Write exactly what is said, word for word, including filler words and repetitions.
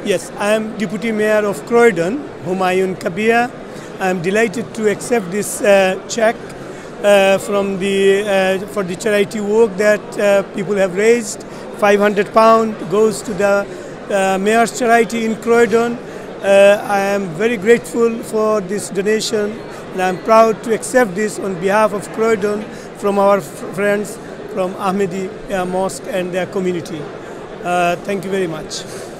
Yes, I am Deputy Mayor of Croydon, Humayun Kabir. I am delighted to accept this uh, check uh, from the uh, for the charity work that uh, people have raised. five hundred pounds goes to the uh, Mayor's Charity in Croydon. Uh, I am very grateful for this donation, and I am proud to accept this on behalf of Croydon from our friends from Ahmadi uh, Mosque and their community. Uh, thank you very much.